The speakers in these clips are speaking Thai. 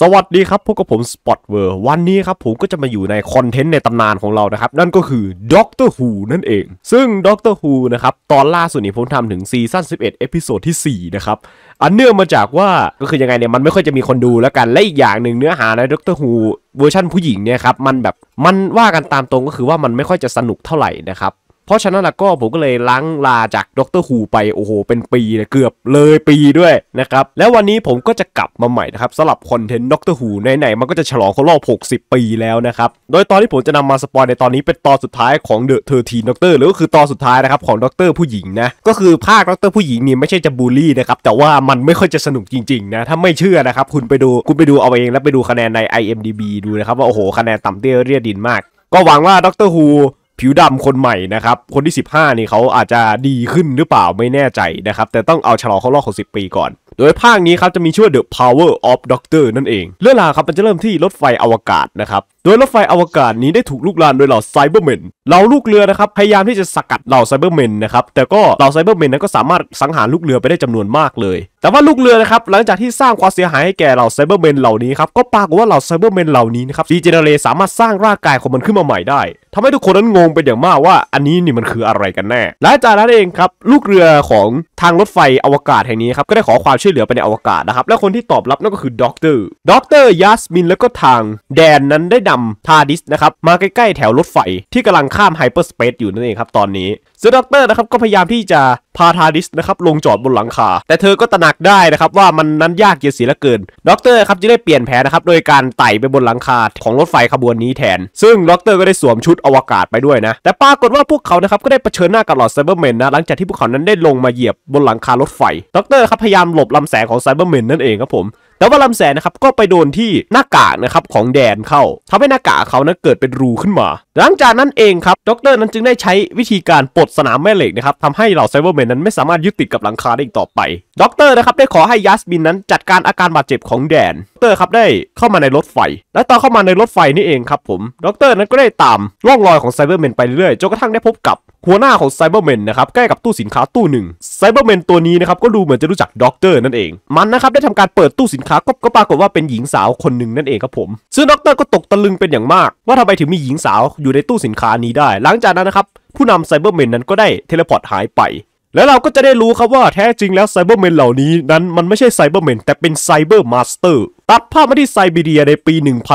สวัสดีครับพบกับผมสปอตเวิร์วันนี้ครับผมก็จะมาอยู่ในคอนเทนต์ในตำนานของเรานะครับนั่นก็คือด็อกเตอร์ฮูนั่นเองซึ่งด็อกเตอร์ฮูนะครับตอนล่าสุดนี้ผมทำถึงซีซั่น11เอพิโซดที่4นะครับอันเนื่องมาจากว่าก็คือยังไงเนี่ยมันไม่ค่อยจะมีคนดูแล้วกันและอีกอย่างหนึ่งเนื้อหาในด็อกเตอร์ฮูเวอร์ชันผู้หญิงเนี่ยครับมันว่ากันตามตรงก็คือว่ามันไม่ค่อยจะสนุกเท่าไหร่นะครับเพราะฉะนั้นแล้วก็ผมก็เลยล้างลาจากด็อกเตอร์ฮูไปโอ้โหเป็นปีเลยเกือบเลยปีด้วยนะครับแล้ววันนี้ผมก็จะกลับมาใหม่นะครับสำหรับคอนเทนต์ด็อกเตอร์ฮูไหนๆมันก็จะฉลองครบรอบ60 ปีแล้วนะครับโดยตอนที่ผมจะนำมาสปอยในตอนนี้เป็นตอนสุดท้ายของ The 13 Doctor หรือก็คือตอนสุดท้ายนะครับของด็อกเตอร์ผู้หญิงนะก็คือภาคด็อกเตอร์ผู้หญิงนี่ไม่ใช่จะบูลลี่นะครับแต่ว่ามันไม่ค่อยจะสนุกจริงๆนะถ้าไม่เชื่อนะครับคุณไปดูเอาเองแล้วไปดูคะแนนใน IMDb ดูนะครับว่าโอ้โหคะแนนต่ำเตี้ยเรียดินมากก็หวังว่าด็อกเตอร์ฮูผิวดำคนใหม่นะครับคนที่15นี่เขาอาจจะดีขึ้นหรือเปล่าไม่แน่ใจนะครับแต่ต้องเอาฉลองครบรอบ60 ปีก่อนโดยภาคนี้ครับจะมีชื่อ The Power of Doctor นั่นเองเรื่องราวครับมันจะเริ่มที่รถไฟอวกาศนะครับโดยรถไฟอวกาศนี้ได้ถูกลุกลามโดยเหล่าไซเบอร์แมนเหล่าลูกเรือนะครับพยายามที่จะสกัดเหล่าไซเบอร์แมนนะครับแต่ก็เหล่าไซเบอร์แมนนั้นก็สามารถสังหารลูกเรือไปได้จำนวนมากเลยแต่ว่าลูกเรือนะครับหลังจากที่สร้างความเสียหายให้แก่เหล่าไซเบอร์แมนเหล่านี้ครับก็ปรากฏว่าเหล่าไซเบอร์แมนเหล่านี้นะครับดีเจเนเรสามารถสร้างร่างกายของมันขึ้นมาใหม่ได้ทำให้ทุกคนนั้นงงเป็นอย่างมากว่าอันนี้นี่มันคืออะไรกันแน่และจากนั้นเองครับลูกเรือของทางรถไฟอวกาศแห่งนี้ครับก็ได้ขอความช่วยเหลือไปในอวกาศนะครับและคนที่ตอบรับนั่นก็คือด็อกเตอร์ยัสมินแล้วก็ทางแดนนั้นได้นำทาดิสนะครับมาใกล้ๆแถวรถไฟที่กำลังข้ามไฮเปอร์สเปซอยู่นั่นเองครับตอนนี้ซึ่งด็อกเตอร์นะครับก็พยายามที่จะพาทาดิสนะครับลงจอดบนหลังคาแต่เธอก็ตระหนักได้นะครับว่ามันนั้นยากเย็นเสียเหลือเกินด็อกเตอร์ครับจึงได้เปลี่ยนแผนนะครับโดยการไต่ไปบนหลังคาของรถไฟขบวนนี้แทนซึ่งด็อกเตอร์ก็ได้สวมชุดอวกาศไปด้วยนะแต่ปรากฏว่าพวกเขานะครับก็ได้เผชิญหน้ากับเหล่าไซเบอร์แมนนะหลังจากที่พวกเขานั้นได้ลงมาเหยียบบนหลังคารถไฟด็อกเตอร์ครับพยายามหลบลำแสงของไซเบอร์แมนนั่นเองครับผมแต่ว่าลำแสงนะครับก็ไปโดนที่หน้ากากนะครับของแดนเข้าทำให้หน้ากากเขานั้นเกิดเป็นรูขึ้นมาหลังจากนั้นเองครับด็อกเตอร์นั้นจึงได้ใช้วิธีการปลดสนามแม่เหล็กนะครับทำให้เหล่าไซเบอร์แมนนั้นไม่สามารถยึดติดกับหลังคาได้อีกต่อไปด็อกเตอร์นะครับได้ขอให้ยัสมินนั้นจัดการอาการบาดเจ็บของแดนด็อกเตอร์ครับได้เข้ามาในรถไฟและตอนเข้ามาในรถไฟนี่เองครับผมด็อกเตอร์นั้นก็ได้ตามร่องรอยของไซเบอร์แมนไปเรื่อยๆจนกระทั่งได้พบกับหัวหน้าของไซเบอร์แมนนะครับใกล้กับตู้สินค้าตู้หนึ่งไซเบอร์แมนตัวนี้นะครับก็ดูเหมือนจะรู้จักด็อกเตอร์นั่นเองมันนะครับได้ทำการเปิดตู้สินค้าก็ปรากฏว่าเป็นหญิงสาวคนหนึ่งนั่นเองครับผมซึ่งด็อกเตอร์ก็ตกตะลึงเป็นอย่างมากว่าทำไมถึงมีหญิงสาวอยู่ในตู้สินค้านี้ได้หลังจากนั้นนะครับผู้นำไซเบอร์แมนนั้นก็ได้เทเลพอร์ตหายไปแล้วเราก็จะได้รู้ครับว่าแท้จริงแล้วไซเบอร์แมนเหล่านี้นั้นมันไม่ใช่ไซเบอร์แมนแต่เป็นไซเบอร์มาสเตอร์ตัดภาพมาที่ไซบีเรียในปี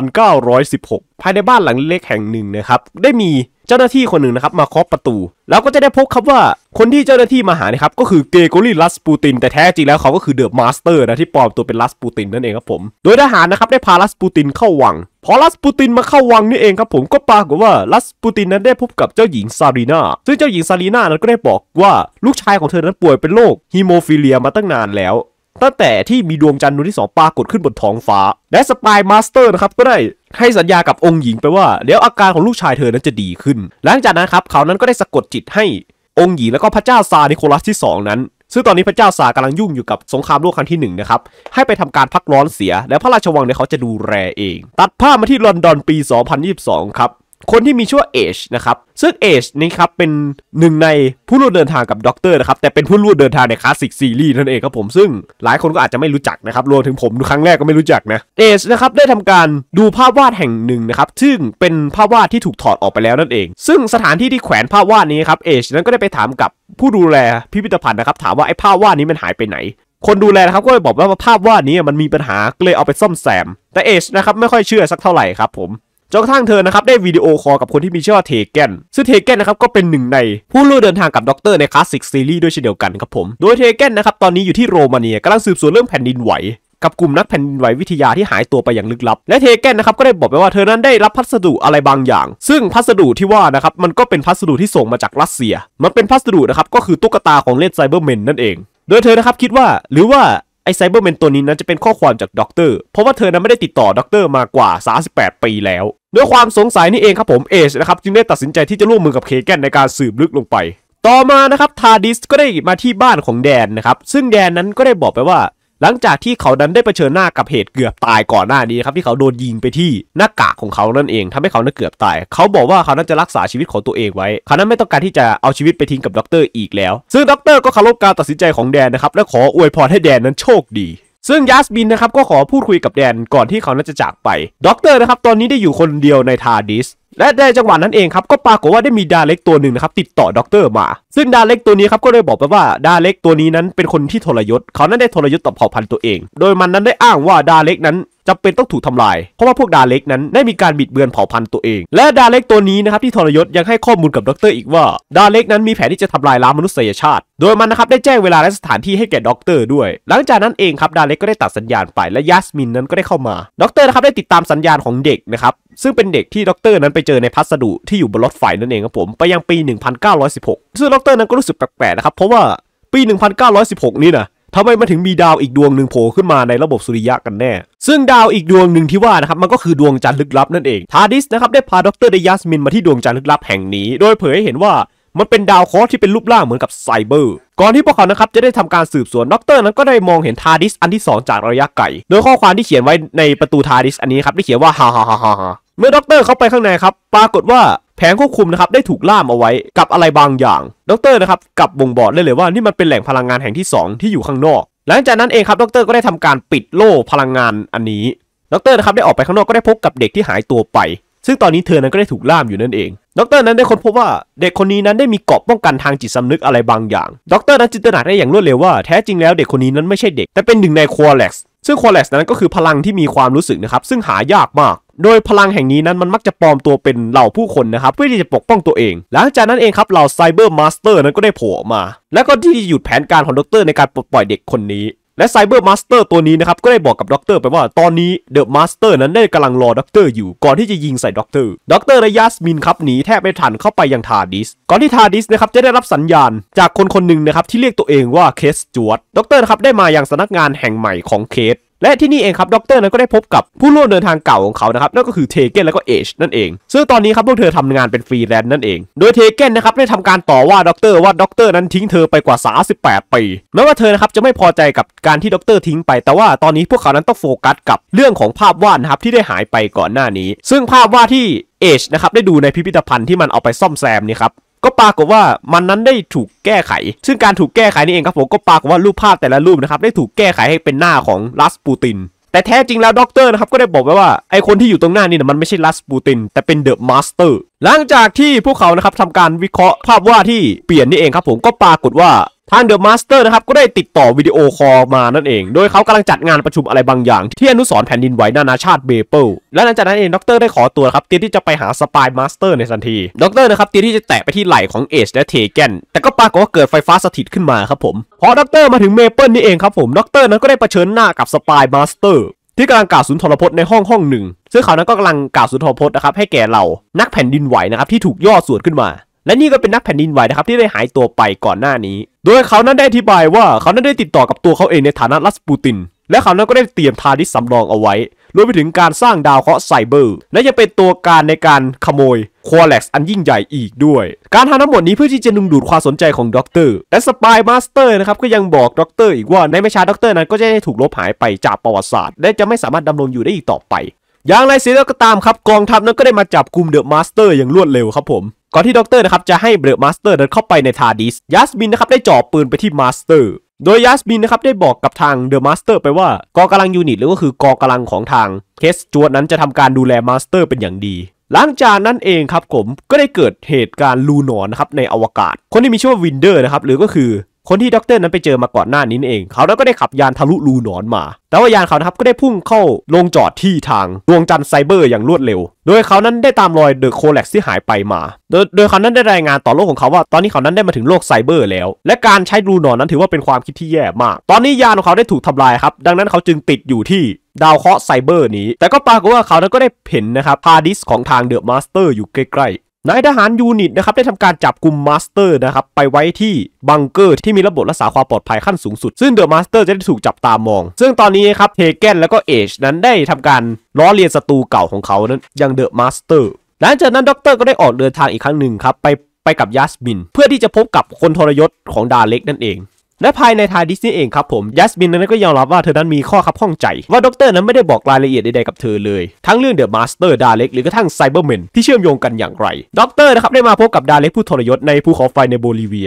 1916 ภายในบ้านหลังเล็กแห่งหนึ่งนะครับได้มีเจ้าหน้าที่คนหนึ่งนะครับมาเคาะประตูแล้วก็จะได้พบครับว่าคนที่เจ้าหน้าที่มาหานะครับก็คือเกโกรีลัสปูตินแต่แท้จริงแล้วเขาก็คือเดอะมาสเตอร์นะที่ปลอมตัวเป็นลัสปูตินนั่นเองครับผมโดยทหารนะครับได้พาลัสปูตินเข้าวังพอลัสปูตินมาเข้าวังนี่เองครับผมก็ปรากฏว่าลัสปูตินนั้นได้พบกับเจ้าหญิงซารีนาซึ่งเจ้าหญิงซารีนานั้นก็ได้บอกว่าลูกชายของเธอนั้นป่วยเป็นโรคฮีโมฟิเลียมาตั้งนานแล้วตั้งแต่ที่มีดวงจันทร์ดวงที่2ปรากฏขึ้นบนท้องฟ้าและสปายมาสเตอร์นะครับก็ได้ให้สัญญากับองค์หญิงไปว่าเดี๋ยวอาการของลูกชายเธอนั้นจะดีขึ้นหลังจากนั้นครับเขานั้นก็ได้สะกดจิตให้องค์หญิงและก็พระเจ้าซาร์นิโคลัสที่2นั้นซึ่งตอนนี้พระเจ้าซาร์กำลังยุ่งอยู่กับสงครามโลกครั้งที่1นะครับให้ไปทำการพักร้อนเสียและพระราชวังเนี่ยเขาจะดูแลเองตัดภาพมาที่ลอนดอนปี 2022 ครับคนที่มีชื่อว่าเอชนะครับซึ่งเอชนี่ครับเป็นหนึ่งในผู้ร่วมเดินทางกับด็อกเตอร์นะครับแต่เป็นผู้ร่วมเดินทางในคลาสสิกซีรีส์นั่นเองครับผมซึ่งหลายคนก็อาจจะไม่รู้จักนะครับรวมถึงผมครั้งแรกก็ไม่รู้จักนะเอชนะครับได้ทำการดูภาพวาดแห่งหนึ่งนะครับซึ่งเป็นภาพวาดที่ถูกถอดออกไปแล้วนั่นเองซึ่งสถานที่ที่แขวนภาพวาดนี้ครับเอชนั้นก็ได้ไปถามกับผู้ดูแลพิพิธภัณฑ์นะครับถามว่าไอ้ภาพวาดนี้มันหายไปไหนคนดูแลนะครับก็เลยบอกว่าภาพวาดนี้มันมีปัญหาก็เลยเอาไปซ่อมแซมแต่เอชนะครับไม่ค่อยเชื่อสักเท่าไหร่ครับผมจนกระทั่งเธอนะครับได้วิดีโอคอลกับคนที่มีชื่อว่าเทเกนซึ่งเทเกนนะครับก็เป็นหนึ่งในผู้ร่วมเดินทางกับด็อกเตอร์ในคลาสสิกซีรีส์ด้วยเช่นเดียวกันครับผมโดยเทเกนนะครับตอนนี้อยู่ที่โรมาเนียกำลังสืบสวนเรื่องแผ่นดินไหวกับกลุ่มนักแผ่นดินไหววิทยาที่หายตัวไปอย่างลึกลับและเทเกนนะครับก็ได้บอกไปว่าเธอนั้นได้รับพัสดุอะไรบางอย่างซึ่งพัสดุที่ว่านะครับมันก็เป็นพัสดุที่ส่งมาจากรัสเซียมันเป็นพัสดุนะครับก็คือตุ๊กตาของเล่นไซเบอร์แมนนั่นเองโดยเธอนะครับคิดว่าหรือว่าไอไซเบอร์แมนตัวนี้นั้นจะเป็นข้อความจากด็อกเตอร์เพราะว่าเธอนั้นไม่ได้ติดต่อด็อกเตอร์มากว่า38 ปีแล้วด้วยความสงสัยนี่เองครับผมเอชนะครับจึงได้ตัดสินใจที่จะร่วมมือกับเคแกนในการสืบลึกลงไปต่อมานะครับทาดิสก็ได้มาที่บ้านของแดนนะครับซึ่งแดนนั้นก็ได้บอกไปว่าหลังจากที่เขานั้นได้เผชิญหน้ากับเหตุเกือบตายก่อนหน้านี้ครับที่เขาโดนยิงไปที่หน้ากากของเขานั่นเองทำให้เขานั้นเกือบตายเขาบอกว่าเขานั้นจะรักษาชีวิตของตัวเองไว้เขานั้นไม่ต้องการที่จะเอาชีวิตไปทิ้งกับด็อกเตอร์อีกแล้วซึ่งด็อกเตอร์ก็เคารพการตัดสินใจของแดนนะครับและขออวยพรให้แดนนั้นโชคดีซึ่งยัสมินนะครับก็ขอพูดคุยกับแดนก่อนที่เขาจะจากไปด็อกเตอร์นะครับตอนนี้ได้อยู่คนเดียวในทาร์ดิสและในจังหวะนั้นเองครับก็ปรากฏว่าได้มีดาเล็กตัวหนึ่งนะครับติดต่อด็อกเตอร์มาซึ่งดาเล็กตัวนี้ครับก็ได้บอกไปว่าดาเล็กตัวนี้นั้นเป็นคนที่ทรยศเขานั้นได้ทรยศต่อเผ่าพันธุ์ตัวเองโดยมันนั้นได้อ้างว่าดาเล็กนั้นจำเป็นต้องถูกทำลายเพราะว่าพวกดาเล็กนั้นได้มีการบิดเบือนเผ่าพันธุ์ตัวเองและดาเล็กตัวนี้นะครับที่ทรยศยังให้ข้อมูลกับด็อกเตอร์อีกว่าดาเล็กนั้นมีแผนที่จะทำลายล้างมนุษยชาติโดยมันนะครับได้แจ้งเวลาและสถานที่ให้แก่ด็อกเตอร์ด้วยหลังจากนั้นเองครับดาเล็กก็ได้ตัดสัญญาณไปและยัสมินนั้นก็ได้เข้ามาด็อกเตอร์นะครับได้ติดตามสัญญาณของเด็กนะครับซึ่งเป็นเด็กที่ด็อกเตอร์นั้นไปเจอในพัสดุที่อยู่บนรถไฟนั่นเองครับผมไปยังปี 1916 ซึ่งด็อกเตอร์นั้นก็รู้สึกแปลกๆนะครับเพราะว่าปี 1916 นี้นะทำไมมันถึงมีดาวอีกดวงหนึ่งโผล่ขึ้นมาในระบบสุริยะกันแน่ซึ่งดาวอีกดวงหนึ่งที่ว่านะครับมันก็คือดวงจันทร์ลึกลับนั่นเองทาร์ดิสนะครับได้พาด็อกเตอร์ยัสมินมาที่ดวงจันทร์ลึกลับแห่งนี้โดยเผยให้เห็นว่ามันเป็นดาวเคราะห์ที่เป็นรูปร่างเหมือนกับไซเบอร์ก่อนที่พวกเขานะครับจะได้ทำการสืบสวนด็อกเตอร์นั้นก็ได้มองเห็นทาร์ดิสอันที่2จากระยะไกลโดยข้อความที่เขียนไว้ในประตูทาร์ดิสอันนี้ครับได้เขียนว่าฮ่าฮ่าฮ่าฮ่าเมื่อด็อกเตอร์เข้าไปข้างในครับปรากฏว่าแผงควบคุมนะครับได้ถูกล่ามเอาไว้กับอะไรบางอย่างด็อกเตอร์นะครับกับบ่งบอกได้เลยว่านี่มันเป็นแหล่งพลังงานแห่งที่2ที่อยู่ข้างนอกหลังจากนั้นเองครับด็อกเตอร์ก็ได้ทำการปิดโล่พลังงานอันนี้ด็อกเตอร์นะครับได้ออกไปข้างนอกก็ได้พบกับเด็กที่หายตัวไปซึ่งตอนนี้เธอนั้นก็ได้ถูกล่ามอยู่นั่นเองด็อกเตอร์นั้นได้ค้นพบว่าเด็กคนนี้นั้นได้มีเกราะป้องกันทางจิตสำนึกอะไรบางอย่างด็อกเตอร์นั้นจินตนาได้อย่างรวดเร็วว่าแท้จริงแล้วเด็กคนนี้นั้นไม่ใช่เด็กแต่เป็นหนึ่งในควอเล็กซ์ซึ่งควอเล็กซ์นั้นก็คือพลังที่มีความรู้สึกนะครับซึ่งหายากมากโดยพลังแห่งนี้นั้นมันมักจะปลอมตัวเป็นเหล่าผู้คนนะครับเพื่อที่จะปกป้องตัวเองหลังจากนั้นเองครับเหล่าไซเบอร์มาสเตอร์นั้นก็ได้โผล่ออกมาและก็ที่หยุดแผนการของด็อกเตอร์ในการปลดปล่อยเด็กคนนี้และไซเบอร์มาสเตอร์ตัวนี้นะครับก็ได้บอกกับด็อกเตอร์ไปว่าตอนนี้เดอะมาสเตอร์นั้นได้กำลังรอด็อกเตอร์อยู่ก่อนที่จะยิงใส่ด็อกเตอร์และยัสมินครับหนีแทบไม่ทันเข้าไปยังทาร์ดิสก่อนที่ทาร์ดิสนะครับจะได้รับสัญญาณจากคนหนึ่งนะครับที่เรียกตัวเองว่าเคสจวดด็อกเตอร์นะครับได้มายังสำนักงานแห่งใหม่ของเคสและที่นี่เองครับด็อกเตอร์นั้นก็ได้พบกับผู้ร่วมเดินทางเก่าของเขานะครับนั่นก็คือเทเกนและก็เอชนั่นเองซึ่งตอนนี้ครับพวกเธอทำงานเป็นฟรีแลนซ์นั่นเองโดยเทเกนนะครับได้ทำการต่อว่าด็อกเตอร์นั้นทิ้งเธอไปกว่า38 ปีแม้ว่าเธอนะครับจะไม่พอใจกับการที่ด็อกเตอร์ทิ้งไปแต่ว่าตอนนี้พวกเขานั้นต้องโฟกัสกับเรื่องของภาพวาดนะครับที่ได้หายไปก่อนหน้านี้ซึ่งภาพวาดที่เอชนะครับได้ดูในพิพิธภัณฑ์ที่มันเอาไปซ่อมแซมนี่ครับก็ปรากฏว่ามันนั้นได้ถูกแก้ไขซึ่งการถูกแก้ไขนี่เองครับผมก็ปรากฏว่ารูปภาพแต่ละรูปนะครับได้ถูกแก้ไขให้เป็นหน้าของรัสปูตินแต่แท้จริงแล้วด็อกเตอร์นะครับก็ได้บอกไว้ว่าไอคนที่อยู่ตรงหน้านี่นะมันไม่ใช่รัสปูตินแต่เป็นเดอะมาสเตอร์หลังจากที่พวกเขานะครับทำการวิเคราะห์ภาพวาดที่เปลี่ยนนี่เองครับผมก็ปรากฏว่าทางเดอะมาสเตอร์นะครับก็ได้ติดต่อวิดีโอคอลมานั่นเองโดยเขากำลังจัดงานประชุมอะไรบางอย่างที่อนุสรณ์แผ่นดินไหวนานาชาติเบเปิลและหลังจากนั้นเองด็อกเตอร์ได้ขอตัวครับเตรียมที่จะไปหาสปายมาสเตอร์ในทันทีด็อกเตอร์นะครับเตรียมที่จะแตะไปที่ไหล่ของเอชและเทเกนแต่ก็ปรากฏว่าเกิดไฟฟ้าสถิตขึ้นมาครับผมพอด็อกเตอร์มาถึงเมเปิลนี่เองครับผมด็อกเตอร์นั้นก็ได้เผชิญหน้ากับสปายมาสเตอร์ที่กำลังกล่าวสุนทรพจน์ในห้องหนึ่งซึ่งเขานั้นก็กำลังกล่าวสุนทรพจน์นะครับให้แก่เรานักแผ่นดินไหวนะครับที่ถูกย่อส่วนขึ้นมาและนี่ก็เป็นนักแผ่นดินไหวนะครับที่ได้หายตัวไปก่อนหน้านี้โดยเขานั้นได้อธิบายว่าเขานั้นได้ติดต่อกับตัวเขาเองในฐานะรัสปูตินและเขานั้นก็ได้เตรียมทาร์ดิสสำรองเอาไว้รวมไปถึงการสร้างดาวเคราะห์ไซเบอร์และยังเป็นตัวการในการขโมยควอเล็กซ์อันยิ่งใหญ่อีกด้วยการทำทั้งหมดนี้เพื่อที่จะดึงดูดความสนใจของด็อกเตอร์และสปายมาสเตอร์นะครับก็ยังบอกด็อกเตอร์อีกว่าในไม่ช้าด็อกเตอร์นั้นก็จะได้ถูกลบหายไปจากประวัติศาสตร์และจะไม่สามารถดำรงอยู่ได้อีกต่อไปอย่างไรเสียก็ตามครับกองทัพนั้นก็ได้มาจับกุมเดอะมาสเตอร์อย่างรวดเร็วครับผมก่อนที่ด็อกเตอร์นะครับจะให้เดอะมาสเตอร์เดินเข้าไปในทาร์ดิสยัสมินนะครับได้จ่อปืนไปที่มาสเตอร์โดยยัสมินนะครับได้บอกกับทางเดอะมาสเตอร์ไปว่ากองกำลังยูนิตหรือก็คือกองกำลังของทางเคสจวดนั้นจะทำการดูแลมาสเตอร์เป็นอย่างดีหลังจากนั้นเองครับผมก็ได้เกิดเหตุการณ์ลูนอนนะครับในอวกาศคนที่มีชื่อว่าวินเดอร์นะครับหรือก็คือคนที่ด็อกเตอร์นั้นไปเจอมาก่อนหน้านี้เองเขาแล้วก็ได้ขับยานทะลุรูหนอนมาแต่ว่ายานเขานะครับก็ได้พุ่งเข้าลงจอดที่ทางดวงจันทร์ไซเบอร์อย่างรวดเร็วโดยเขานั้นได้ตามรอยเดอะโคเล็กซ์ที่หายไปมาโดยเขานั้นได้รายงานต่อโลกของเขาว่าตอนนี้เขานั้นได้มาถึงโลกไซเบอร์แล้วและการใช้รูหนอนนั้นถือว่าเป็นความคิดที่แย่มากตอนนี้ยานของเขาได้ถูกทำลายครับดังนั้นเขาจึงติดอยู่ที่ดาวเคราะห์ไซเบอร์นี้แต่ก็ปรากฏว่าเขานั้นก็ได้เห็นนะครับพาร์ดิสของทางเดอะมาสเตอร์อยู่ใกล้นายทหารยูนิตนะครับได้ทำการจับกุมมาสเตอร์นะครับไปไว้ที่บังเกอร์ที่มีระบบรักษาความปลอดภัยขั้นสูงสุดซึ่งเดอะมาสเตอร์จะได้ถูกจับตามองซึ่งตอนนี้ครับเทเกนและก็เอชนั้นได้ทำการล้อเลียนศัตรูเก่าของเขานั้นอย่างเดอะมาสเตอร์หลังจากนั้นด็อกเตอร์ก็ได้ออกเดินทางอีกครั้งหนึ่งครับไปกับยัสมินเพื่อที่จะพบกับคนทรยศของดาเล็กนั่นเองและภายในทาร์ดิสนี่เองครับผมยัสมินนั้นก็ยอมรับว่าเธอนั้นมีข้อคับข้องใจว่าด็อกเตอร์นั้นไม่ได้บอกรายละเอียดใดๆกับเธอเลยทั้งเรื่องเดอะมาสเตอร์ดาเล็กหรือกระทั่งไซเบอร์แมนที่เชื่อมโยงกันอย่างไรด็อกเตอร์นะครับได้มาพบกับดาเล็กผู้ทรยศในภูเขาไฟในโบลิเวีย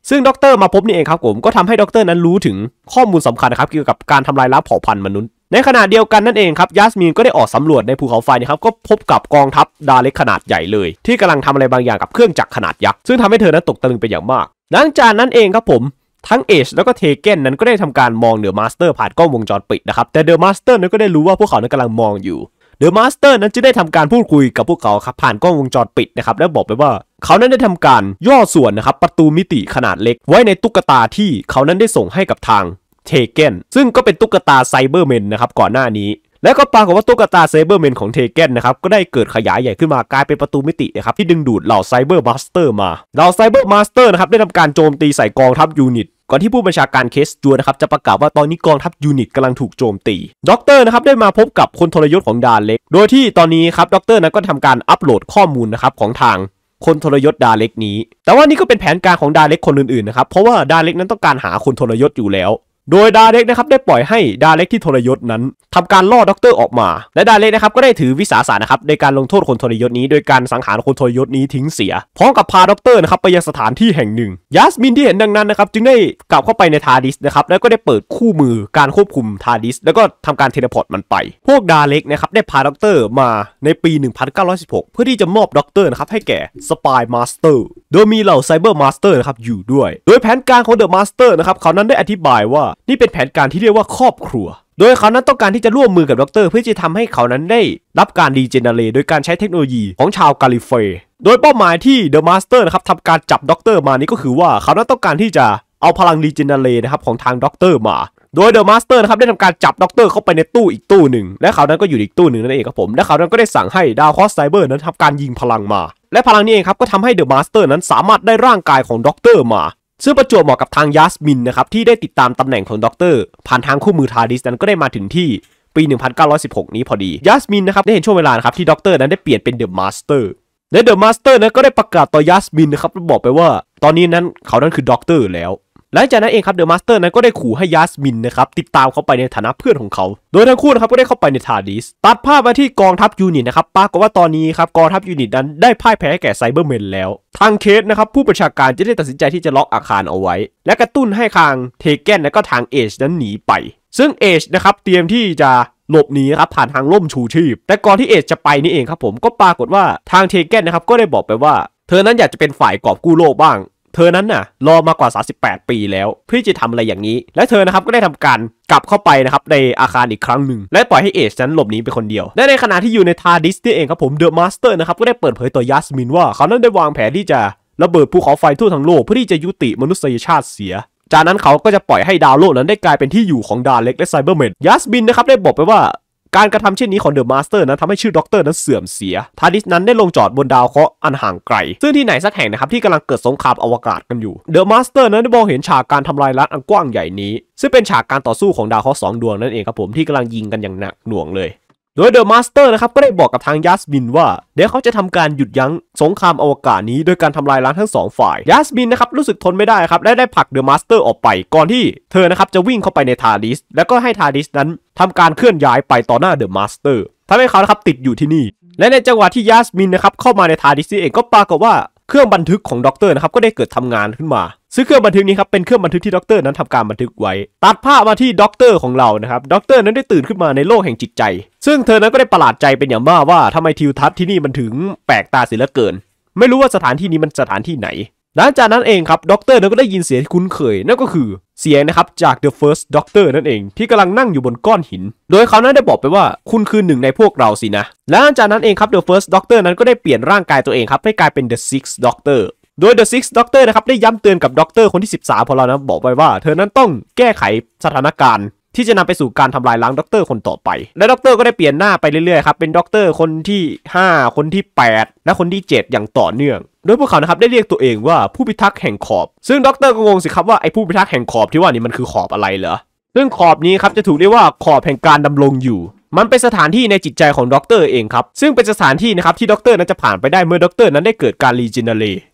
ซึ่งด็อกเตอร์มาพบนี่เองครับผมก็ทำให้ด็อกเตอร์นั้นรู้ถึงข้อมูลสำคัญนะครับเกี่ยวกับการทำลายล้างเผ่าพันธุ์มนุษย์ในขณะเดียวกันนั่นเองครับยาสมินก็ได้ออกสำรวจในภูเขาไฟนะครับก็พบกับกองทัพดาเล็กขนาดใหญ่เลยที่กำลังทำอะไรบางอย่างกับเครื่องจักรขนาดยักษ์ซึ่งทำให้เธอนั้นตกตะลึงเป็นอย่างมากหลังจากนั้นเองครับผมทั้งเอชแล้วก็เทเกนนั้นก็ได้ทำการมองเดอะมาสเตอร์ผ่านกล้องวงจรปิดนะครับแต่เดอะมาสเตอร์นั้นก็ได้รู้ว่าพวกเขานั้นกำลังมองอยู่เดอะมาสเตอร์นั้นจึงได้ทำการพูดคุยกับพวกเขาครับผ่านกล้องวงจรปิดนะครับแล้วบอกไปว่าเขานั้นได้ทำการย่อส่วนนะครับประตูมิติขนาดเล็กไว้ในตุ๊กตาที่เขานั้นได้ส่งให้กับทางเทเกนซึ่งก็เป็นตุ๊กตาไซเบอร์แมนนะครับก่อนหน้านี้แล้วก็ปรากฏว่าตุ๊กตาไซเบอร์แมนของเทเกนนะครับก็ได้เกิดขยายใหญ่ขึ้นมากลายเป็นประตูมิตินะครับที่ดึงดูดเหล่าไซเบอร์มาสเตอร์มาเหล่าไซเบอร์มาสเตอร์นะครับได้ทำการโจมตีใส่กองทัพยูนิตก่อนที่ผู้บัญชาการเคสจัวนะครับจะประกาศว่าตอนนี้กองทัพยูนิตกำลังถูกโจมตีด็อกเตอร์นะครับได้มาพบกับคนทรยศของดาเล็กโดยที่ตอนนี้ครับด็อกเตอร์นั้นก็ทำการอัปโหลดข้อมูลนะครับของทางคนทรยศดาเล็กนี้แต่ว่านี่ก็เป็นแผนการของดาเล็กคนอื่นๆนะครับเพราะว่าดาเล็กนั้นต้องการหาคนทรยศอยู่แล้วโดยดาเล็กนะครับได้ปล่อยให้ดาเล็กที่ทรยศนั้นทำการล่อด็อกเตอร์ออกมาและดาเล็กนะครับก็ได้ถือวิสาสะนะครับในการลงโทษคนทรยศนี้โดยการสังหารคนทรยศนี้ทิ้งเสียพร้อมกับพาด็อกเตอร์นะครับไปยังสถานที่แห่งหนึ่งยาสมินที่เห็นดังนั้นนะครับจึงได้กลับเข้าไปในทาร์ดิสนะครับแล้วก็ได้เปิดคู่มือการควบคุมทาร์ดิสแล้วก็ทำการเทเลพอร์ตมันไปพวกดาเล็กนะครับได้พาด็อกเตอร์มาในปี 1916 เพื่อที่จะมอบด็อกเตอร์นะครับให้แก่สปายมาสเตอร์โดยมีเหล่าไซเบอร์มาสเตอร์นะครับอยู่ด้วยโดยแผนการของเดอะมาสเตอร์นะครับเขานั้นได้อธิบายว่านี่เป็นแผนการที่เรียกว่าครอบครัวโดยเขานั้นต้องการที่จะร่วมมือกับด็อกเตอร์เพื่อจะทำให้เขานั้นได้รับการรีเจเนเรตโดยการใช้เทคโนโลยีของชาวกาลิเฟย์โดยเป้าหมายที่เดอะมาสเตอร์นะครับทำการจับด็อกเตอร์มานี้ก็คือว่าเขานั้นต้องการที่จะเอาพลังรีเจเนเรตนะครับของทางด็อกเตอร์มาโดยเดอะมาสเตอร์นะครับได้ทำการจับด็อกเตอร์เข้าไปในตู้อีกตู้หนึ่งและเขานั้นก็อยู่อีกตู้หนึ่งนั่นเองครับผมและเขานั้นก็ได้สั่งให้ดาวคอสไซเบอร์นั้นทำการยิงพลังมาและพลังนี้เองครับก็ทำให้เดอะมาสเตอร์นั้นสามารถได้ร่างกายของด็อกเตอร์มาซึ่งประจวบเหมาะกับทางยาสมินนะครับที่ได้ติดตามตำแหน่งของด็อกเตอร์ผ่านทางคู่มือทาร์ดิสนั้นก็ได้มาถึงที่ปี 1916 นี้พอดียาสมินนะครับได้เห็นช่วงเวลานะครับที่ด็อกเตอร์นั้นได้เปลี่ยนเป็นเดอะมาสเตอร์และเดอะมาสเตอร์นั้นก็ได้ประกาศต่อยาสมินนะครับบอกไปว่าตอนนี้นั้นเขานั้นคือด็อกเตอร์แล้วหลังจากนั้นเองครับเดอะมาสเตอร์นั้นก็ได้ขู่ให้ยาสมินนะครับติดตามเขาไปในฐานะเพื่อนของเขาโดยทั้งคู่นะครับก็ได้เข้าไปในทาร์ดิสตัดภาพมาที่กองทัพยูนิตนะครับปรากฏว่าตอนนี้ครับกองทัพยูนิตนั้นได้พ่ายแพ้แก่ไซเบอร์แมนแล้วทางเคสนะครับผู้บัญชาการจะได้ตัดสินใจที่จะล็อกอาคารเอาไว้และกระตุ้นให้ทางเทเกนและก็ทางเอชนั้นหนีไปซึ่งเอชนะครับเตรียมที่จะหลบหนีครับผ่านทางล่มชูชีพแต่ก่อนที่เอชจะไปนี่เองครับผมก็ปรากฏว่าทางเทเกนนะครับก็ได้บอกไปว่าเธอนั้นอยากจะเป็นฝ่ายกอบกู้โลกบ้างเธอนั้นน่ะรอมากว่า38ปีแล้วเพื่อจะทำอะไรอย่างนี้และเธอนะครับก็ได้ทำการกลับเข้าไปนะครับในอาคารอีกครั้งหนึ่งและปล่อยให้เอชนั้นหลบหนีไปคนเดียวและในขณะที่อยู่ในทาร์ดิสนี่เองครับผมเดอะมาสเตอร์นะครับก็ได้เปิดเผยต่อยาสมินว่าเขานั้นได้วางแผนที่จะระเบิดภูเขาไฟทั่วทั้งโลกเพื่อที่จะยุติมนุษยชาติเสียจากนั้นเขาก็จะปล่อยให้ดาวโลกนั้นได้กลายเป็นที่อยู่ของดาเล็กและไซเบอร์แมนยาสมินนะครับได้บอกไปว่าการกระทำเช่นนี้ของเดอะมาสเตอร์นั้นทำให้ชื่อด็อกเตอร์นั้นเสื่อมเสียทาร์ดิสนั้นได้ลงจอดบนดาวเคราะห์อันห่างไกลซึ่งที่ไหนสักแห่งนะครับที่กำลังเกิดสงครามอวกาศกันอยู่เดอะมาสเตอร์นั้นได้มองเห็นฉากการทำลายล้างอันกว้างใหญ่นี้ซึ่งเป็นฉากการต่อสู้ของดาวเคราะห์2 ดวงนั่นเองครับผมที่กำลังยิงกันอย่างหนักหน่วงเลยโดยเดอะมาสเตอร์นะครับก็ได้บอกกับทางยาสมินว่าเดี๋ยวเขาจะทำการหยุดยั้งสงครามอวกาศนี้โดยการทำลายล้างทั้ง2 ฝ่ายยาสมินนะครับรู้สึกทนไม่ได้ครับและได้ผลักเดอะมาสเตอร์ออกไปก่อนที่เธอนะครับจะวิ่งเข้าไปในทาร์ดิสแล้วก็ให้ทาร์ดิสนั้นทำการเคลื่อนย้ายไปต่อหน้าเดอะมาสเตอร์ทำให้เขานะครับติดอยู่ที่นี่และในจังหวะที่ยาสมินนะครับเข้ามาในทาร์ดิสเองก็ปรากฏว่าเครื่องบันทึกของด็อกเตอร์นะครับก็ได้เกิดทำงานขึ้นมาซึ่งเครื่องบันทึกนี้ครับเป็นเครื่องบันทึกที่ด็อกเตอร์นั้นทำการบันทึกไว้ตัดภาพมาที่ด็อกเตอร์ของเรานะครับด็อกเตอร์นั้นได้ตื่นขึ้นมาในโลกแห่งจิตใจซึ่งเธอนั้นก็ได้ประหลาดใจเป็นอย่างมากว่าทำไมทิวทัศน์ที่นี่มันถึงแปลกตาเสียเหลือเกินไม่รู้ว่าสถานที่นี้มันสถานที่ไหนหลังจากนั้นเองครับด็อกเตอร์นั้นก็ได้ยินเสียงที่คุ้นเคยนั่นก็คือเสียงนะครับจาก The First Doctor นั่นเองที่กำลังนั่งอยู่บนก้อนหินโดยเขานั้นได้บอกไปว่าคุณคือหนึ่งในพวกเราสินะและหลังจากนั้นเองครับ The First Doctor นั้นก็ได้เปลี่ยนร่างกายตัวเองครับให้กลายเป็น The Sixth Doctor โดย The Sixth Doctor นะครับได้ย้ำเตือนกับด็อกเตอร์คนที่13ของเรานะบอกไว้ว่าเธอนั้นต้องแก้ไขสถานการณ์ที่จะนำไปสู่การทำลายล้างด็อกเตอร์คนต่อไปและด็อกเตอร์ก็ได้เปลี่ยนหน้าไปเรื่อยๆครับเป็นด็อกเตอร์คนที่5คนที่8และคนที่7อย่างต่อเนื่องโดยพวกเขานะครับได้เรียกตัวเองว่าผู้พิทักษ์แห่งขอบซึ่งด็อกเตอร์ก็งงสิครับว่าไอ้ผู้พิทักษ์แห่งขอบที่ว่านี่มันคือขอบอะไรเหรอซึ่งขอบนี้ครับจะถูกเรียกว่าขอบแห่งการดำรงอยู่มันเป็นสถานที่ในจิตใจของด็อกเตอร์เองครับซึ่งเป็นสถานที่นะครับที่ด็อกเตอร์นั้นจะผ่านไปได้เมื่อด็อกเตอร์นั้นได้เกิดการรีเจเนเรต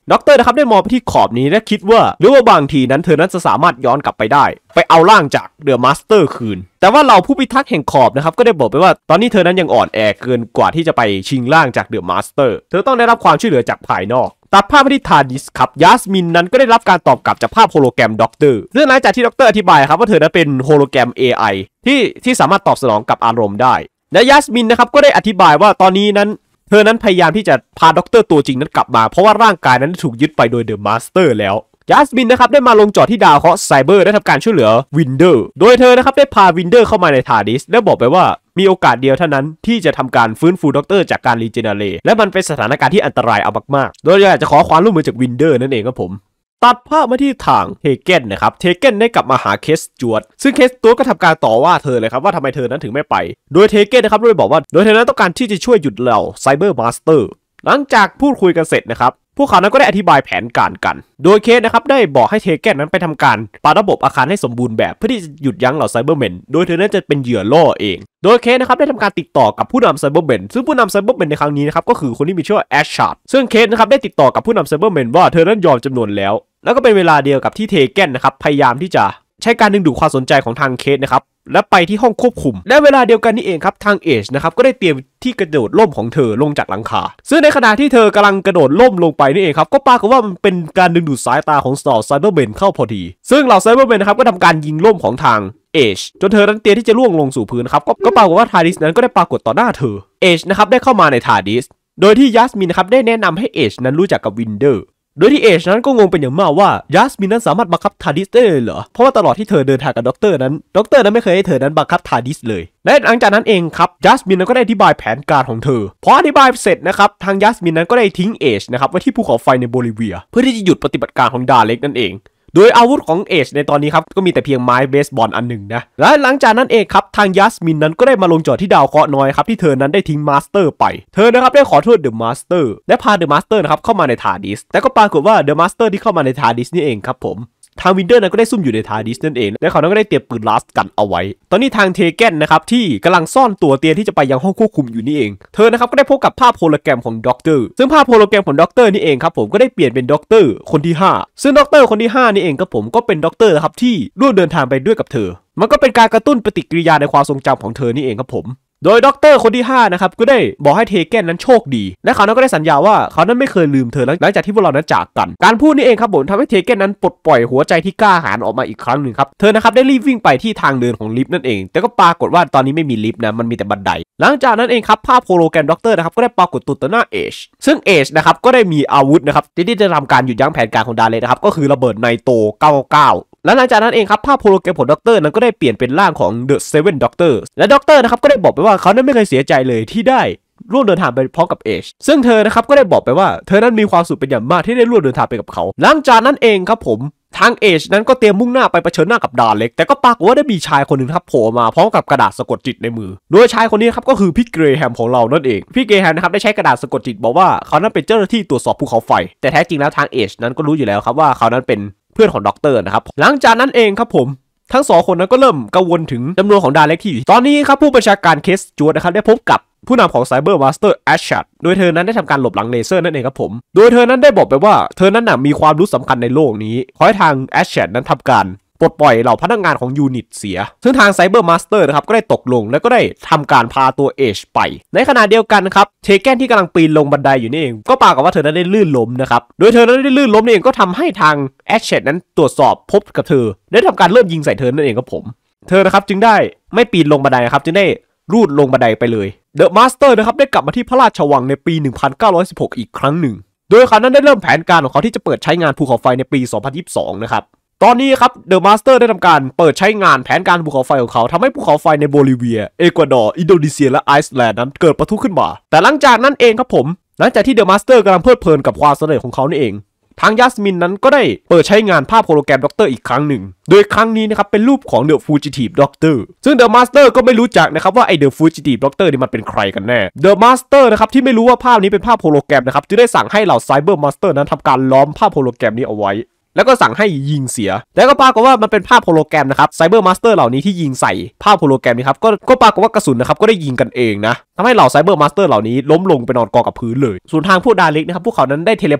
ด็อกเตอร์นะครับได้มองไปที่ขอบนี้และคิดว่าหรือว่าบางทีนั้นเธอนั้นจะสามารถย้อนกลับไปได้ไปเอาร่างจากเดอะมาสเตอร์คืนแต่ว่าเหล่าผู้พิทักษ์แห่งขอบนะครับก็ได้บอกไปว่าตอนนี้เธอนั้นยังอ่อนแอเกินกว่าที่จะไปชิงร่างจากเดอะมาสเตอร์เธอต้องได้รับความช่วยเหลือจากภายนอกตัดภาพไปที่ทาร์ดิสครับยาสมินนั้นก็ได้รับการตอบกลับจากภาพโฮโลแกรมด็อกเตอร์ซึ่งหลังจากที่ด็อกเตอร์อธิบายครับว่าเธอนั้นเป็นโฮโลแกรม AI ที่สามารถตอบสนองกับอารมณ์ได้และยาสมินนะครับก็ได้อธิบายว่าตอนนี้นั้นเธอนั้นพยายามที่จะพาด็อกเตอร์ตัวจริงนั้นกลับมาเพราะว่าร่างกายนั้นถูกยึดไปโดยเดอะมาสเตอร์แล้วยาสมินนะครับได้มาลงจอดที่ดาวเคราะห์ไซเบอร์ได้ทำการช่วยเหลือวินเดอร์โดยเธอนะครับได้พาวินเดอร์เข้ามาในทาร์ดิสและบอกไปว่ามีโอกาสเดียวเท่านั้นที่จะทำการฟื้นฟูด็อกเตอร์จากการรีเจเนเรตและมันเป็นสถานการณ์ที่อันตรายเอามากๆโดยอยากจะขอความร่วมมือจากวินเดอร์นั่นเองครับผมตัดภาพมาที่ทางเทเกนนะครับเทเกนได้กลับมาหาเคสจวดซึ่งเคสจวดก็ทำการต่อว่าเธอเลยครับว่าทำไมเธอนั้นถึงไม่ไปโดยเทเกนนะครับได้บอกว่าโดยเธอนั้นต้องการที่จะช่วยหยุดเหล่าไซเบอร์มาสเตอร์หลังจากพูดคุยกันเสร็จนะครับพวกเขานั้นก็ได้อธิบายแผนการกันโดยเคสนะครับได้บอกให้เทเกนนั้นไปทำการปาระบบอาคารให้สมบูรณ์แบบเพื่อที่จะหยุดยั้งเหล่าไซเบอร์แมนโดยเธอนั้นจะเป็นเหยื่อล่อเองโดยเคสนะครับได้ทำการติดต่อกับผู้นำไซเบอร์แมนซึ่งผู้นำไซเบอร์แมนในครั้งนี้นะครับก็คือคนที่มีชื่อว่าแอชชาร์ดซึ่งเคสนะครับได้ติดต่อกับผู้นำไซเบอร์แมนว่าเธอนั้นยอมจำนวนแล้วก็เป็นเวลาเดียวกับที่เทเกนนะครับพยายามที่จะใช้การดึงดูดความสนใจของทางเคสนะครับและไปที่ห้องควบคุมและเวลาเดียวกันนี่เองครับทางเอชนะครับก็ได้เตรียมที่กระโดดล่มของเธอลงจากหลังคาซึ่งในขณะที่เธอกำลังกระโดดล่มลงไปนี่เองครับก็ปรากฏว่ามันเป็นการดึงดูดสายตาของเหล่าไซเบอร์แมนเข้าพอดีซึ่งเหล่าไซเบอร์แมนนะครับก็ทำการยิงล่มของทางเอชจนเธอนั้นเตรียมที่จะล่วงลงสู่พื้นครับก็ปรากฏว่าทาร์ดิสนั้นก็ได้ปรากฏต่อหน้าเธอเอชนะครับได้เข้ามาในทาร์ดิสโดยที่ยัสมินนะครับได้แนะนำให้เอชนั้นรู้จักกับวินเดอร์โดยที่เอชนั้นก็งงเป็นอย่างมากว่ายัสมินนั้นสามารถบังคับทาร์ดิสได้เลยเหรอเพราะว่าตลอดที่เธอเดินทางกับด็อกเตอร์นั้นไม่เคยให้เธอนั้นบังคับทาร์ดิสเลยและหลังจากนั้นเองครับยัสมินนั้นก็ได้อธิบายแผนการของเธอพออธิบายเสร็จนะครับทางยัสมินนั้นก็ได้ทิ้งเอชนะครับไว้ที่ภูเขาไฟในโบลิเวียเพื่อที่จะหยุดปฏิบัติการของดาเล็กนั่นเองโดยอาวุธของเอชในตอนนี้ครับก็มีแต่เพียงไม้เบสบอลอันหนึ่งนะและหลังจากนั้นเองครับทางยัสมินนั้นก็ได้มาลงจอดที่ดาวเคราะห์น้อยครับที่เธอนั้นได้ทิ้งมาสเตอร์ไปเธอนะครับได้ขอโทษเดอะมาสเตอร์และพาเดอะมาสเตอร์นะครับเข้ามาในทาร์ดิสแต่ก็ปรากฏว่าเดอะมาสเตอร์ที่เข้ามาในทาร์ดิสนี่เองครับผมทางวินเดอร์นั้นก็ได้ซุ่มอยู่ในทาร์ดิสนั่นเองและเขานั้นก็ได้เตรียมปืนลัสกันเอาไว้ตอนนี้ทางเทเกนนะครับที่กำลังซ่อนตัวเตรียมที่จะไปยังห้องควบคุมอยู่นี่เองเธอนะครับก็ได้พบกับภาพโฮโลแกรมของด็อกเตอร์ซึ่งภาพโฮโลแกรมของด็อกเตอร์นี่เองครับผมก็ได้เปลี่ยนเป็นด็อกเตอร์คนที่5ซึ่งด็อกเตอร์คนที่5นี่เองครับผมก็เป็นด็อกเตอร์นะครับที่ร่วมเดินทางไปด้วยกับเธอมันก็เป็นการกระตุ้นปฏิกิริยาในความทรงจำของเธอนี่เองครับผมโดยด็อกเตอร์คนที่5นะครับก็ได้บอกให้เทเกนนั้นโชคดีและเขานั้นก็ได้สัญญาว่าเขานั้นไม่เคยลืมเธอหลังจากที่พวกเรานั้นจากกันการพูดนี่เองครับผมทำให้เทเกนนั้นปลดปล่อยหัวใจที่กล้าหาญออกมาอีกครั้งหนึ่งครับเธอนะครับได้รีบวิ่งไปที่ทางเดินของลิฟต์นั่นเองแต่ก็ปรากฏว่าตอนนี้ไม่มีลิฟต์นะมันมีแต่บันไดหลังจากนั้นเองครับภาพโฮโลแกรมด็อกเตอร์นะครับก็ได้ปรากฏตัวต่อหน้าเอชซึ่งเอชนะครับก็ได้มีอาวุธนะครับที่จะทำการหยุดยั้งแผนการของดาเลนะครับก็คือระเบิดไนโตร99และหลังจากนั้นเองครับภาพโฮโลแกรมของด็อกเตอร์นั้นก็ได้เปลี่ยนเป็นร่างของเดอะเซเว่นด็อกเตอร์และด็อกเตอร์นะครับก็ได้บอกไปว่าเขานั้นไม่เคยเสียใจเลยที่ได้ร่วมเดินทางไปพร้อมกับเอชซึ่งเธอนะครับก็ได้บอกไปว่าเธอนั้นมีความสุขเป็นอย่างมากที่ได้ร่วมเดินทางไปกับเขาหลังจากนั้นเองครับผมทางเอชนั้นก็เตรียมมุ่งหน้าไปเผชิญหน้ากับดาเล็กแต่ก็ปรากฏว่าได้มีชายคนหนึ่งครับโผล่มาพร้อมกับกระดาษสะกดจิตในมือโดยชายคนนี้ครับก็คือพี่เกรแฮมของเรานั่นเองพี่เกรแฮมนะครับได้ใช้กระดาษสะกดจิตบอกว่าเขานั้นเป็นเจ้าหน้าที่ตรวจสอบภูเขาไฟแต่แท้จริงแล้วทางเอชนั้นก็รู้อยู่แล้วครับว่าเขานั้นเป็นเพื่อนของด็อกเตอร์นะครับหลังจากนั้นเองครับผมทั้ง2คนนั้นก็เริ่มกังวลถึงจำนวนของดาเล็กที่อยู่ตอนนี้ครับผู้บัญชาการเคสจวดนะครับได้พบกับผู้นำของไซเบอร์มาสเตอร์แอชชัดโดยเธอนั้นได้ทำการหลบหลังเลเซอร์นั่นเองครับผมโดยเธอนั้นได้บอกไปว่าเธอนั้นมีความรู้สำคัญในโลกนี้ขอให้ทางแอชชัดนั้นทำการปลดปล่อยเหล่าพนักงานของยูนิตเสียซึ่งทางไซเบอร์มาสเตอร์นะครับก็ได้ตกลงและก็ได้ทำการพาตัวเอชไปในขณะเดียวกันครับเทเกนที่กำลังปีนลงบันไดอยู่นี่เองก็ปรากฏว่าเธอนั้นได้ลื่นล้มนะครับโดยเธอนั้นได้ลื่นล้มนี่เองก็ทำให้ทางแอชชัดนั้นตรวจสอบพบกับเธอได้ทำการเริ่มยิงใส่เธอนั่นเองครับผมเธอนะครับจึงได้ไม่ปีนลงบันไดครับจึงได้รูดลงบันไดไปเลยเดอะมาสเตอร์นะครับได้กลับมาที่พระราชวังในปี 1916 อีกครั้งหนึ่งโดยเขานั้นได้เริ่มแผนการของเขาที่จะเปิดใช้งานภูเขาไฟในปี 2022 นะครับตอนนี้ครับเดอะมาสเตอร์ได้ทำการเปิดใช้งานแผนการภูเขาไฟของเขาทำให้ภูเขาไฟในโบลิเวียเอกวาดอร์อินโดนีเซียและไอซ์แลนด์นั้นเกิดปะทุขึ้นมาแต่หลังจากนั้นเองครับผมหลังจากที่เดอะมาสเตอร์กำลังเพลิดเพลินกับความสำเร็จของเขานี่เองทางยัสมินนั้นก็ได้เปิดใช้งานภาพโฮโลแกรมด็อกเตอร์อีกครั้งหนึ่งโดยครั้งนี้นะครับเป็นรูปของเดอะฟูจิทีฟด็อกเตอร์ซึ่งเดอะมาสเตอร์ก็ไม่รู้จักนะครับว่าไอเดอะฟูจิทีฟด็อกเตอร์นี่มันเป็นใครกันแน่เดอะมาสเตอร์นะครับที่ไม่รู้ว่าภาพนี้เป็นภาพโฮโลแกรมนะครับจึงได้สั่งให้เหล่าไซเบอร์มาสเตอร์นั้นทำการล้อมภาพโฮโลแกรมนี้เอาไว้แล้วก็สั่งให้ยิงเสียแล้วก็ปรากฏว่ามันเป็นภาพโฮโลแกรมนะครับไซเบอร์มาสเตอร์เหล่านี้ที่ยิงใส่ภาพโฮโลแกรมนี้ครับก็ปรากฏว่ากระสุนนะครับก็ได้ยิงกันเองนะทำให้เหล่าไซเบอร์มาสเตอร์เหล่านี้ล้มลงไปนอนกองกับพื้นเลยส่วนทางพวกดาเล็กนะครับพวกเขานั้นได้เทเลพอร์ต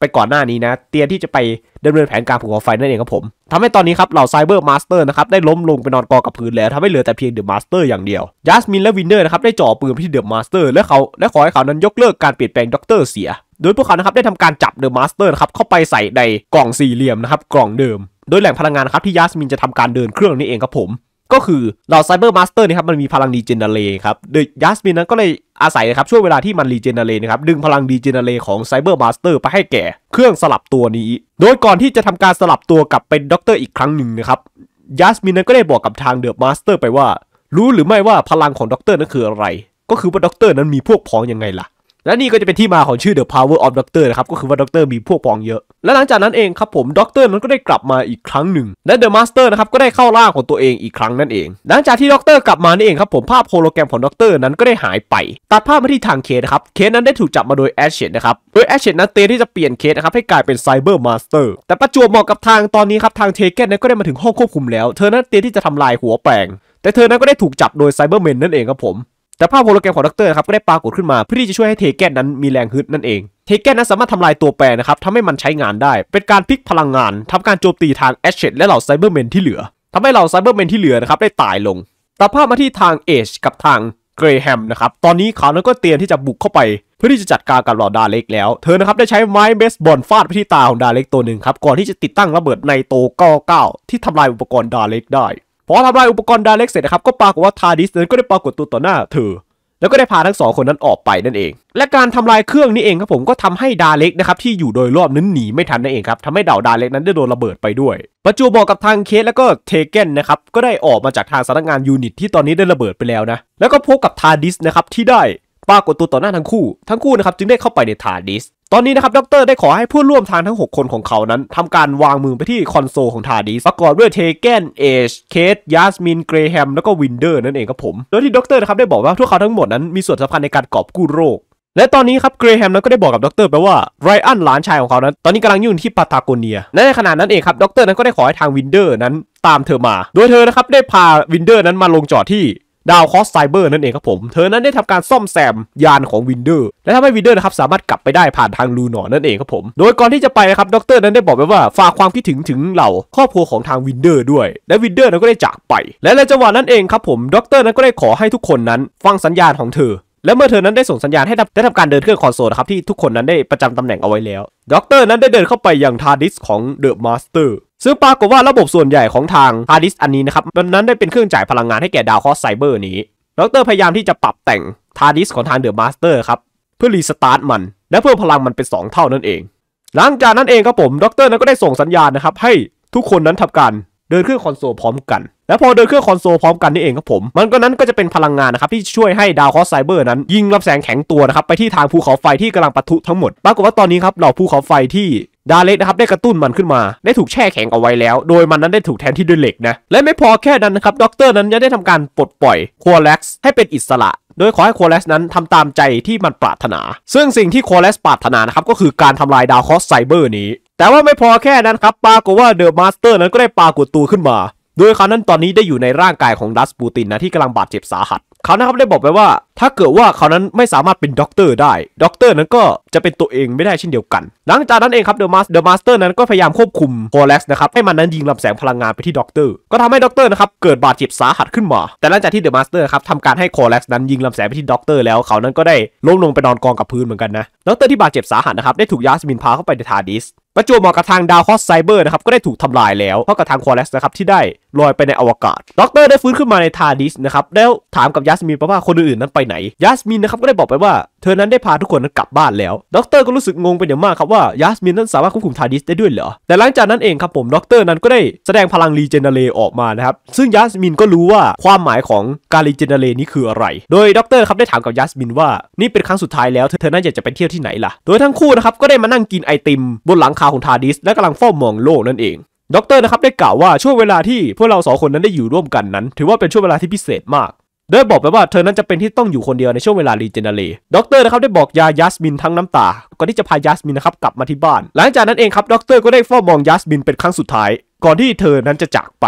ไปก่อนหน้านี้นะเตรียมที่จะไปดำเนินแผนการภูเขาไฟนั่นเองครับผมทำให้ตอนนี้ครับเหล่าไซเบอร์มาสเตอร์นะครับได้ล้มลงไปนอนกองกับพื้นแล้วทำให้เหลือแต่เพียงเดอะมาสเตอร์อย่างเดียวจัสมินและวินเดอร์นะครับได้จ่อปืนไปที่เดอะมาสเตอร์และขอให้เขานั้นยกเลิกการเปลี่ยนแปลงด็อกเตอร์เสียโดยพวกเขานะครับได้ทำการจับเดอะมาสเตอร์นะครับเข้าไปใส่ในกล่องสี่เหลี่ยมนะครับกล่องเดิมโดยแหล่งพลังงานครับที่จัสมินจะทำการเดินเครื่องนี้เองครับผมก็คือเหล่าไซเบอร์มาสเตอร์นี่ครับมันมีพลังดีเจเนเรครับโดยจัสมินนั้นก็เลยอาศัยนะครับช่วงเวลาที่มันรีเจเนเรนะครับดึงพลังดีเจเนเรของไซเบอร์มาสเตอร์ไปให้แก่เครื่องสลับตัวนี้โดยก่อนที่จะทำการสลับตัวกลับเป็นด็อกเตอร์อีกครั้งหนึ่งนะครับจัสมินนั้นก็ได้บอกกับทางเดอะมาสเตอร์ไปว่ารู้หรือไม่ว่าพลังของด็อกเตอร์นั้นคืออะไรก็คือว่าด็อกเตอร์นั้นมีพวกพ้องยังไงล่ะและนี่ก็จะเป็นที่มาของชื่อ The Power of Doctor นะครับก็คือว่าด็อกเตอร์มีพวกพ้องเยอะและหลังจากนั้นเองครับผมด็อกเตอร์นั้นก็ได้กลับมาอีกครั้งหนึ่งและเดอะมาสเตอร์นะครับก็ได้เข้าร่างของตัวเองอีกครั้งนั่นเองหลังจากที่ด็อกเตอร์กลับมานี่เองครับผมภาพโฮโลแกรมของด็อกเตอร์นั้นก็ได้หายไปตัดภาพมาที่ทางเคสนะครับเคสนั้นได้ถูกจับมาโดยแอชเชตนะครับโดยแอชเชตนั้นเตรียมที่จะเปลี่ยนเคสนะครับให้กลายเป็นไซเบอร์มาสเตอร์แต่ประจวบเหมาะกับทางตอนนี้ครับทางเทเกนนั้นก็ได้มาถึงห้องควบคุมแล้วเธอนั้นเตรียมที่จะทำลายหัวแปลงแต่เธอนั้นก็ได้ถูกจับโดยไซเบอร์แมนนั่นเองครับผมแต่ภาพโฮโลแกรมของด็อกเตอร์ครับก็ได้ปรากฏขึ้นมาเพื่อที่จะช่วยให้เทเกนนั้นมีแรงฮึดนั่นเองเทเกนนั้นสามารถทำลายตัวแปรนะครับทำให้มันใช้งานได้เป็นการพลิกพลังงานทำการโจมตีทางแอชเชตและเหล่าไซเบอร์แมนที่เหลือทำให้เหล่าไซเบอร์แมนที่เหลือนะครับได้ตายลงตัดภาพมาที่ทางเอชกับทางเกรแฮมนะครับตอนนี้เขานั้นก็เตรียมที่จะบุกเข้าไปเพื่อที่จะจัดการกับเหล่าดาเล็กแล้วเธอนะครับได้ใช้ไม้เบสบอลฟาดไปที่ตาของดาเล็กตัวหนึ่งครับก่อนที่จะติดตั้งระเบิดไนโตร99ที่ทำลายอุปกรณ์ดาเล็กได้พอทำลายอุปกรณ์ดาเล็กเสร็จนะครับก็ปรากฏว่าทาร์ดิสนั้นก็ได้ปรากฏตัวต่อหน้าเธอแล้วก็ได้พาทั้ง2คนนั้นออกไปนั่นเองและการทำลายเครื่องนี้เองครับผมก็ทำให้ดาเล็กนะครับที่อยู่โดยรอบนั้นหนีไม่ทันนั่นเองครับทำให้ดาเล็กนั้นได้โดนระเบิดไปด้วยประจวบบอกกับทางเคสแล้วก็เทเกนนะครับก็ได้ออกมาจากทางสำนักงานยูนิตที่ตอนนี้ได้ระเบิดไปแล้วนะแล้วก็พบกับทาร์ดิสนะครับที่ได้ปรากฏตัวต่อหน้าทั้งคู่นะครับจึงได้เข้าไปในทาร์ดิสตอนนี้นะครับด็อกเตอร์ได้ขอให้ผู้ร่วมทางทั้ง6คนของเขานั้นทำการวางมือไปที่คอนโซลของทาร์ดิสประกอบด้วยเทเกนเอชเคทยัสมินเกรแฮมแล้วก็วินเดอร์นั่นเองครับผมโดยที่ด็อกเตอร์นะครับได้บอกว่าพวกเขาทั้งหมดนั้นมีส่วนสำคัญในการกอบกู้โรคและตอนนี้ครับเกรแฮมนั้นก็ได้บอกกับด็อกเตอร์ไปว่าไรอันหลานชายของเขานั้นตอนนี้กำลังอยู่ที่ปาตาโกเนียและในขณะนั้นเองครับด็อกเตอร์นั้นก็ได้ขอให้ทางวินเดอร์นั้นตามเธอมาโดยเธอนะครับได้พาวินเดอร์นั้นมาลงจอดที่ดาวคอสไซเบอร์นั่นเองครับผมเธอนั้นได้ทำการซ่อมแซมยานของวินเดอร์และทำให้วินเดอร์นะครับสามารถกลับไปได้ผ่านทางลูนอร์นั่นเองครับผมโดยก่อนที่จะไปนะครับด็อกเตอร์นั้นได้บอกไว้ว่าฝากความคิดถึงเหล่าครอบครัวของทางวินเดอร์ด้วยและวินเดอร์นั้นก็ได้จากไปและในจังหวะนั้นเองครับผมด็อกเตอร์นั้นก็ได้ขอให้ทุกคนนั้นฟังสัญญาณของเธอและเมื่อเธอนั้นได้ส่งสัญญาณให้ได้ทำการเดินเครื่องคอนโซลนะครับที่ทุกคนนั้นได้ประจำตำแหน่งเอาไว้แล้วด็อกเตอร์นั้นได้เดินเข้าไปยังทาร์ดิสของเดอะมาสเตอร์ซึ่งปรากฏว่าระบบส่วนใหญ่ของทางทาร์ดิสอันนี้นะครับมันนั้นได้เป็นเครื่องจ่ายพลังงานให้แก่ดาวคอสไซเบอร์นี้ด็อกเตอร์พยายามที่จะปรับแต่งทาร์ดิสของทางเดอะมาสเตอร์ครับเพื่อรีสตาร์ทมันและเพิ่มพลังมันเป็น2เท่านั่นเองหลังจากนั้นเองครับผมด็อกเตอร์นั้นก็ได้ส่งสัญญาณนะครับให้ทุกคนนั้นทำการเดินเครื่องคอนโซลพร้อมกันและพอเดินเครื่องคอนโซลพร้อมกันนี่เองครับผมมันก็จะเป็นพลังงานนะครับที่ช่วยให้ดาวคอสไซเบอร์นั้นยิงลำแสงแข็งตัวนะครับไปที่ทางภูเขาไฟที่กำลังปะทุทั้งหมดปรากฏว่าตอนนี้ครับเหล่าภูเขาไฟที่ดาเล็กนะครับได้กระตุ้นมันขึ้นมาได้ถูกแช่แข็งเอาไว้แล้วโดยมันนั้นได้ถูกแทนที่ด้วยเหล็กนะและไม่พอแค่นั้นนะครับด็อกเตอร์นั้นยังได้ทำการปลดปล่อยโคแล็กซ์ให้เป็นอิสระโดยขอให้โคแล็กซ์นั้นทำตามใจที่มันปรารถนาซึ่งสิ่งที่โคแล็กซ์ปรารถนานะครับก็คือการทำลายดาวคอสไซเบอร์นี้แต่ว่าไม่พอแค่นั้นครับปรากฏว่าเดอะมาสเตอร์นั้นก็ได้ปรากฏตัวขึ้นมาโดยเขานั้นตอนนี้ได้อยู่ในร่างกายของดัสปูตินนะที่กำลังบาดเจ็บสาหัสเขานะครับได้บอกไปว่าถ้าเกิดว่าเขานั้นไม่สามารถเป็นด็อกเตอร์ได้ด็อกเตอร์นั้นก็จะเป็นตัวเองไม่ได้เช่นเดียวกันหลังจากนั้นเองครับเดอะมาสเตอร์นั้นก็พยายามควบคุมโคแล็กซ์นะครับให้มันนั้นยิงลำแสงพลังงานไปที่ด็อกเตอร์ก็ทำให้ด็อกเตอร์นะครับเกิดบาดเจ็บสาหัสขึ้นมาแต่หลังจากที่เดอะมาสเตอร์ครับทำการให้โคแล็กซ์นั้นยิงลำแสงไปที่ด็อกเตอร์แล้วเขานั้นก็ได้ล้มลงไปนอนกองกับพื้นเหมือนกันนะด็อกเตอร์ที่บาดเจ็บสาหัสนะครับได้ถูกยัสมินพาเข้าไปในทาร์ดิสประจวบเหมาะกับทางดาวคอสไซเบอร์นะครับก็ได้ถูกทำลายแล้วเท่ากับทางโคแล็กซ์นะครับที่ได้ลอยไปในอวกาศด็อกเตอร์ได้ฟื้นขึ้นมาในทาร์ดิสนะครับแล้วถามกับยัสมินว่าคนอื่นนั้นไปไหนยัสมินนะครับก็ได้บอกไปว่าเธอนั้นได้พาทุกคนนั้นกลับบ้านแล้วด็อกเตอร์ก็รู้สึกงงเป็นอย่างมากครับว่ายัสมินนั้นสามารถควบคุมทาร์ดิสได้ด้วยเหรอแต่หลังจากนั้นเองครับผมด็อกเตอร์นั้นก็ได้แสดงพลังรีเจเนเรออกมานะครับซึ่งยัสมินก็รู้ว่าความหมายของการรีเจเนเรนี้คืออะไรโดยด็อกเตอร์ครับได้ถามกับยัสมินว่านี่เป็นครั้งสุดท้ายแล้วเธอนั้นอยากจะไปเที่ยวที่ไหนล่ะโดยทั้งคู่นะครับก็ได้มานั่งกินไอติมบนหลังคาของทาร์ดิสและกำลังเฝ้ามองโลกนั่นเองด็อกเตอร์นะครับได้กล่าวว่าช่วงเวลาที่พวกเรา2คนนั้นได้อยู่ร่วมกันนั้นถือว่าเป็นช่วงเวลาที่พิเศษมากโดยบอกไปว่าเธอนั้นจะเป็นที่ต้องอยู่คนเดียวในช่วงเวลารีเจเนเรด็อกเตอร์นะครับได้บอกยัสมินทั้งน้ำตาก่อนที่จะพายัสมินนะครับกลับมาที่บ้านหลังจากนั้นเองครับด็อกเตอร์ก็ได้เฝ้ามองยัสมินเป็นครั้งสุดท้ายก่อนที่เธอนั้นจะจากไป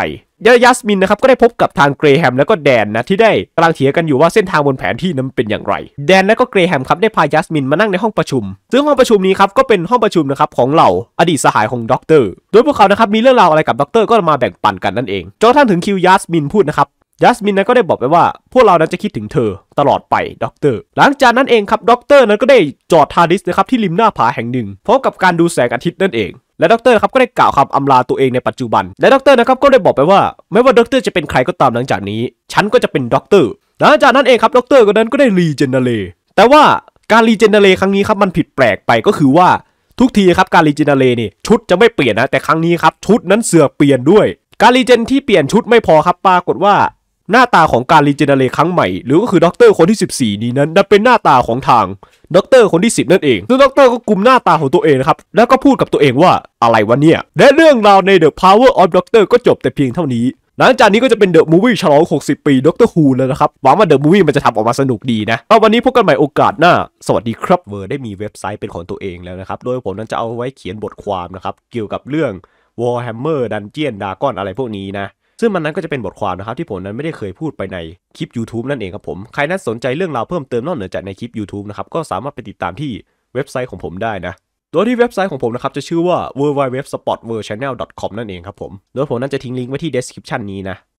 ยัสมินนะครับก็ได้พบกับทางเกรแฮมแล้วก็แดนนะที่ได้กำลังเถียงกันอยู่ว่าเส้นทางบนแผนที่นั้นเป็นอย่างไรแดนและก็เกรแฮมครับได้พายัสมินมานั่งในห้องประชุมซึ่งห้องประชุมนี้ครับก็เป็นห้องประชุมนะครับของเหล่าอดีตสหายของด็อกเตอร์โดยพวกเขานะครับมีเรื่องราวอะไรกับด็อกเตอร์ก็มาแบ่งปันกันนั่นเองจนกระทั่งถึงคิวยัสมินพูดนะครับยัสมินนั้นก็ได้บอกไปว่าพวกเรานั้นจะคิดถึงเธอตลอดไปด็อกเตอร์หลังจากนั้นเองครับด็อกเตอร์นั้นก็ได้จอดทาร์ดิสนะครับที่ริมหน้าผาแห่งหนึ่งพร้อมกับการดูแสงอาทิตย์นั่นเองและด็อกเตอร์ครับก็ได้กล่าวคำอำลาตัวเองในปัจจุบันและด็อกเตอร์นะครับก็ได้บอกไปว่าไม่ว่าด็อกเตอร์จะเป็นใครก็ตามหลังจากนี้ฉันก็จะเป็นด็อกเตอร์หลังจากนั้นเองครับด็อกเตอร์คนนั้นก็ได้รีเจเนเรตแต่ว่าการรีเจเนเรตครั้งนี้ครับมันผิดแปลกไปก็คือว่าทุกทีครับการรีเจเนเรตนี่ชุดจะไม่เปลี่ยนนะแต่ครั้งนี้ครับชุดนั้นเสือกเปลี่ยนด้วยการรีเจนที่เปลี่ยนชุดไม่พอครับปรากฏว่าหน้าตาของการรีเจเนเรตครั้งใหม่หรือก็คือด็อกเตอร์คนที่14นี้นั้นเป็นหน้าตาของทางด็อกเตอร์คนที่10นั่นเองซึ่งด็อกเตอร์ก็กุมหน้าตาของตัวเองนะครับแล้วก็พูดกับตัวเองว่าอะไรวะเนี่ยและเรื่องราวใน The Power of Doctor ก็จบแต่เพียงเท่านี้หลังจากนี้ก็จะเป็น The Movie ฉลอง60 ปีด็อกเตอร์ฮูแล้วนะครับหวังว่า The Movie มันจะทำออกมาสนุกดีนะเอาวันนี้พบกันใหม่โอกาสหน้าสวัสดีครับเวอร์ได้มีเว็บไซต์เป็นของตัวเองแล้วนะครับโดยผมนั้นจะเอาไว้เขียนบทความนะครับเกี่ยวกับเรื่อง Warhammer Dungeon Dragon อะไรพวกนี้นะซึ่งมันนั้นก็จะเป็นบทความนะครับที่ผมนั้นไม่ได้เคยพูดไปในคลิป YouTube นั่นเองครับผมใครนั้นสนใจเรื่องราวเพิ่มเติมนอกเหนือจากในคลิป YouTube นะครับก็สามารถไปติดตามที่เว็บไซต์ของผมได้นะโดยที่เว็บไซต์ของผมนะครับจะชื่อว่า www.sportworldchannel.com นั่นเองครับผมโดยผมนั้นจะทิ้งลิงก์ไว้ที่ description นี้นะ